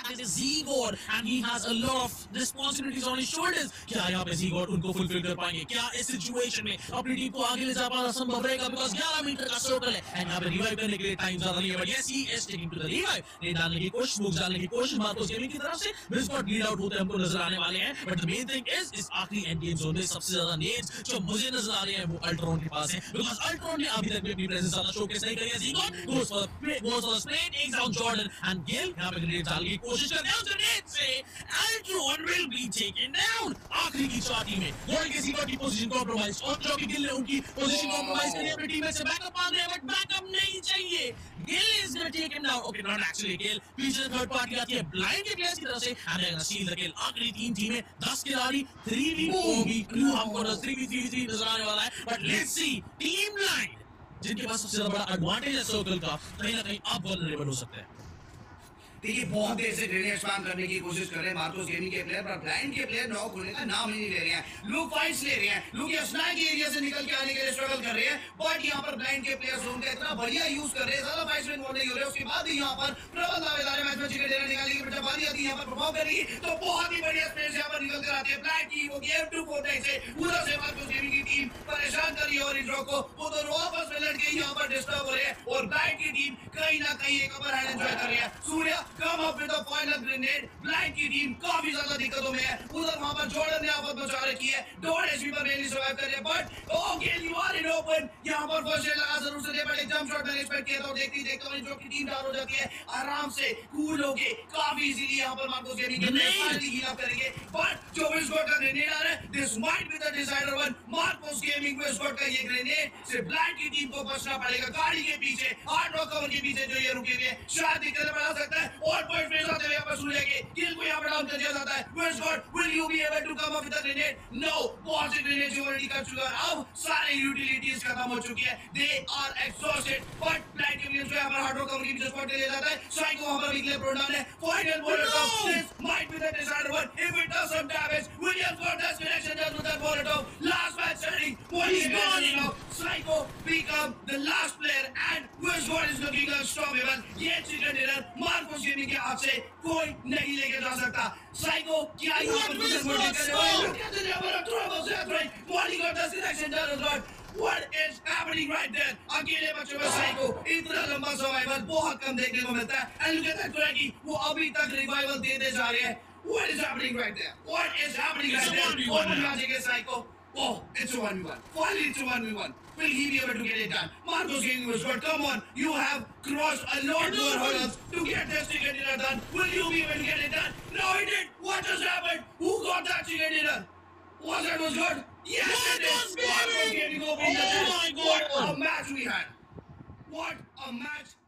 that is Z-God and he has a lot of responsibilities on his shoulders. क्या यहाँ पे Z-God उनको fulfil कर पाएंगे? क्या इस सिचुएशन में अपनी टीम को आगे ले जा पाना संभव रहेगा? बिकॉज 11 मीटर का सर्कल है एंड यहाँ पे रिवाइव करने के लिए टाइम ज्यादा नहीं है, but yes he is taking to the revive. Net डालने की कोशिश, स्मोक डालने की कोशिश मार्कोस गेमिंग की तरफ से। ब्रिस्कॉट लीड आउट होते हमको नजर आने वाले हैं, but the main thing is इस आखिरी एंड गेम जोन में सबसे ज्यादा नेड्स जो मुझे नजर आ रहे हैं वो अल्ट्रॉन के पास है, बिकॉज अल्ट्रॉन ने अभी तक भी अपनी प्रेजेंस ज्यादा शोकेस नहीं करी है। Z-God goes for the spray, takes down Jordan and Gale यहाँ पे ग्रेनेड डालने की कोशिश करते हैं, उस ग्रेनेड से Ultron will be taken down। आखिरी की चार टीमें गोल्ड के Z-God की पोजीशन कॉम्प्रोमाइज और जो कि गिल ने उनकी पोजीशन कॉम्प्रोमाइज करी, अपनी टीम से बैकअप मांग रहे हैं, बट बैकअप नहीं चाहिए। Gale is going to take him down. Okay, not actually Gale, पीछे से थर्ड पार्टी आती है ब्लाइंड के प्लेयर्स की तरफ से and they're going to steal the kill। आखिरी तीन टीमें 10 खिलाड़ी 3v4v क्लू हमको 3v3 नजर आने वाला है, but let's see team blind जिनके पास सबसे ज्यादा बड़ा एडवांटेज है सर्कल का, कहीं ना कहीं आप वल्नरेबल हो सकते हैं। देखिए बहुत देर से ग्रेनेड स्पैम करने की कोशिश कर रहे हैं मार्कोस गेमिंग के प्लेयर, पर ब्लाइंड के प्लेयर नॉक होने का नाम ही नहीं ले रहे हैं। लूक फाइट्स ले रहे हैं, लूक या स्नैक एरिया से निकल के आने के लिए स्ट्रगल कर रहे हैं, बट यहाँ पर ब्लाइंड के प्लेयर जोन का इतना बढ़िया यूज कर रहे हैं, ज्यादा फाइट्स में इन्वॉल्व नहीं हो रहे। उसके बाद यहाँ पर प्रबल दावेदार मैच में चिकन डिनर निकालने की बारी आती है, यहाँ पर परफॉर्म करेगी तो बहुत ही बढ़िया स्पेस यहाँ पर निकल कर आती है ब्लाइंड की। वो गेम 2 4 से पूरा से मार्कोस गेमिंग की टीम परेशान कर रही है और इंड्रो को वो दोनों आपस में लड़के यहाँ पर डिस्टर्ब हो रहे हैं और ब्लाइंड की टीम कहीं ना कहीं एक अपर हैंड एंजॉय कर रही है। Surya come up with the final grenade, blind की टीम काफी ज्यादा दिक्कतों में है। उधर वहां पर जॉर्डन ने आफत मचा रखी है, डॉट एचपी पर मेनली सर्वाइव कर रहे हैं, but okay you are in open. यहां पर फर्स्ट शेड लगा जरूर से दे, बट एक जंप शॉट मैंने एक्सपेक्ट किया था, देखते ही देखते हुए जो की टीम डाउन हो जाती है आराम से कूल होके काफी इजीली यहां पर मार्कोस गेमिंग के प्लेयर फाइनली हील अप करेंगे, बट जो विस्कॉट का ग्रेनेड आ रहा है this might be the decider one. Marcos gaming विस्कॉट का ये ग्रेनेड से ब्लाइंड की टीम को बचना पड़ेगा। गाड़ी के पीछे हार्ड रॉक कवर के पीछे जो ये रुके हुए हैं शायद दिक्कत बना सकता है और पॉइंट फेस आते हुए यहाँ पर सूर्य के किल को यहाँ पर डाउन कर दिया जाता है। विस्कॉट will you be able to come up with the grenade? No, बहुत से ग्रेनेड जो ऑलरेडी कर चुका है, अब सारे यूटिलिटीज खत्म हो चुकी है, they are exhausted, but blind के विलियम्स को यहाँ पर हार्ड रॉक कवर के पीछे स्पॉट ले जाता है। साइको वहां पर निकले प्रोडाउन है, final molotov this might be the decider one if it does some damage. Williams got that connection just with that molotov, last match setting what is going on? Psycho become the last player and Westgard is looking unstoppable। ये chicken dinner Marcos gaming के हाथ से कोई नहीं लेके जा सकता। Psycho क्या यहाँ पर कुछ मोड़ कर रहे हो? Look at the number of troubles that right, Molly got the selection done right। What is happening right there? अकेले बच्चों में साइको इतना लंबा सर्वाइवल बहुत कम देखने को मिलता है। And look at that Craigie, वो अभी तक रिवाइवल देते जा रहे हैं। What is happening right there? What is happening right there? Open magic है psycho. Oh, it's a 1v1. Finally, it's a 1v1. Will he be able to get it done? Marco's getting was good. Come on, you have crossed a lot more hurdles to get this chicken dinner done. Will you be able to get it done? No, he did. What just happened? Who got that chicken dinner? Was that was good? Yes, it is. Marco's getting over. Oh my God! What a match we had! What a match